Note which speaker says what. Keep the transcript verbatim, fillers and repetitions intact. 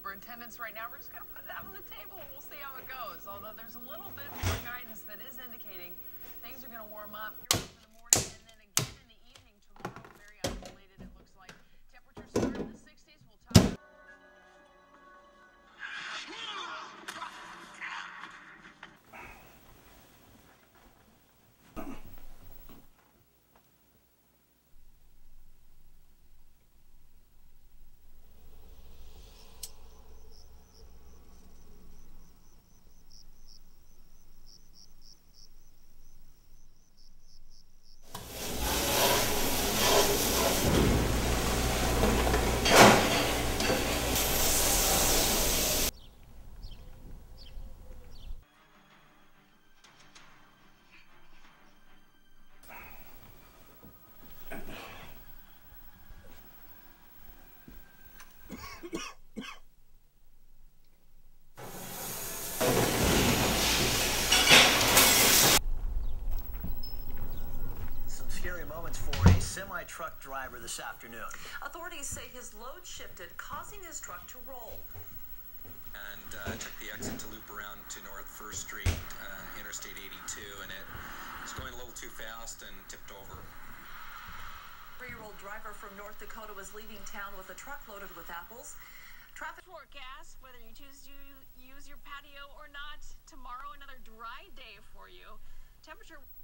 Speaker 1: superintendents right now. We're just going to put it out on the table and we'll see how it goes. Although there's a little bit more guidance that is indicating things are going to warm up in the morning and then again in the evening tomorrow. Very isolated, it looks like. Temperatures start in the sixties. We'll top.
Speaker 2: Semi-truck driver this afternoon.
Speaker 3: Authorities say his load shifted, causing his truck to roll.
Speaker 4: And uh, took the exit to loop around to North First Street, uh, Interstate eighty-two, and it was going a little too fast and tipped over.
Speaker 3: Three-year-old driver from North Dakota was leaving town with a truck loaded with apples. Traffic
Speaker 5: forecast, whether you choose to use your patio or not, tomorrow another dry day for you. Temperature